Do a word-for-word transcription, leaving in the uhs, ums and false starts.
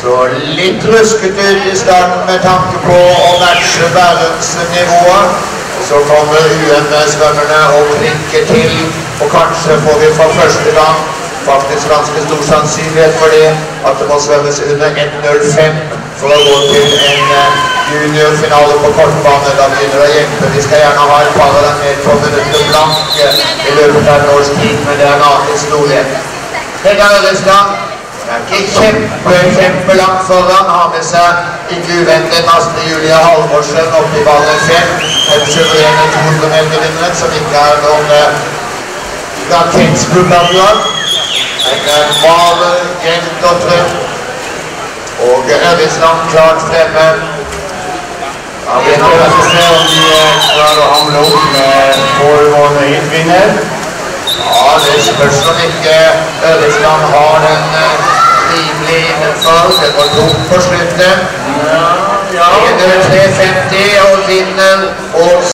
Så litt rusket ut I starten med tanke på å matche verdensnivået. Så kommer U M-svømmerne og klinker til, og kanskje får vi for første gang faktisk ganske stor sannsynlighet for det at det må svømmes under ett null fem for å gå til en juniorfinale på kortbane. Da begynner det å hjelpe. Vi skal gjerne ha et par av dem med på minutter blank I løpet av en års tid, men det er en annen historie. Hedda Ørestad er ikke kjempe, kjempe langt foran, har med seg ikke uventet Astrid Julia Halvorsen opp I ballen fem, en suverene to hundre meter vinneren som ikke er noen rakettsprogrammer. En maler, jevnt og trøm, og Ørestad klart fremme. Ja, vi får også se om de klarer å hamle opp med foregående hitvinner. Ja, det spørs om ikke Ørestad har den rimelig innenfor. Det var tungt på sluttet. Ja, ja. tre femti og vinner og